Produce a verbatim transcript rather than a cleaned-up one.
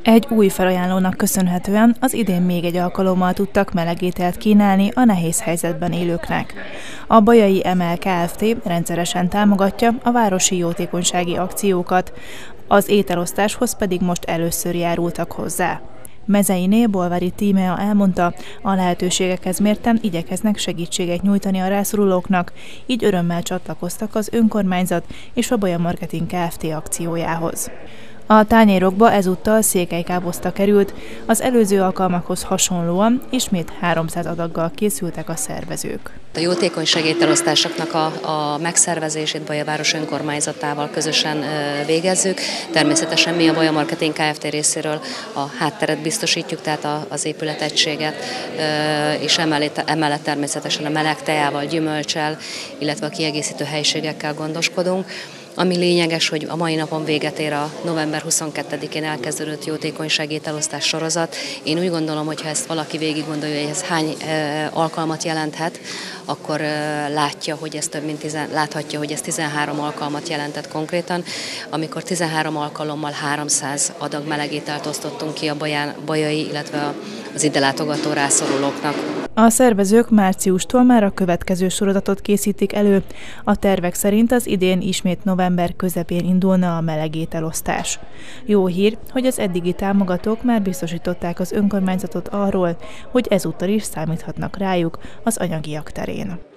Egy új felajánlónak köszönhetően az idén még egy alkalommal tudtak melegételt kínálni a nehéz helyzetben élőknek. A Bajai Emel Kft. Rendszeresen támogatja a városi jótékonysági akciókat, az ételosztáshoz pedig most először járultak hozzá. Mezeiné Bolvári Tímea elmondta, a lehetőségekhez mérten igyekeznek segítséget nyújtani a rászorulóknak, így örömmel csatlakoztak az önkormányzat és a Baja Marketing Kft. Akciójához. A tányérokba ezúttal székelykáposzta került, az előző alkalmakhoz hasonlóan ismét háromszáz adaggal készültek a szervezők. A jótékonysági ételosztásoknak a, a megszervezését Baja város önkormányzatával közösen végezzük. Természetesen mi a Baja Marketing Kft. Részéről a hátteret biztosítjuk, tehát az épületegységet, és emellett, emellett természetesen a meleg tejával, gyümölccsel, illetve a kiegészítő helyiségekkel gondoskodunk. Ami lényeges, hogy a mai napon véget ér a november huszonkettedikén elkezdődött jótékonysági ételosztás sorozat. Én úgy gondolom, hogy ha ezt valaki végig gondolja, hogy ez hány alkalmat jelenthet, akkor látja, hogy ez több mint tizen, láthatja, hogy ez tizenhárom alkalmat jelentett konkrétan, amikor tizenhárom alkalommal háromszáz adag melegételt osztottunk ki a baján, bajai, illetve az ide látogató rászorulóknak. A szervezők márciustól már a következő sorozatot készítik elő. A tervek szerint az idén ismét november közepén indulna a melegételosztás. Jó hír, hogy az eddigi támogatók már biztosították az önkormányzatot arról, hogy ezúttal is számíthatnak rájuk az anyagiak terén.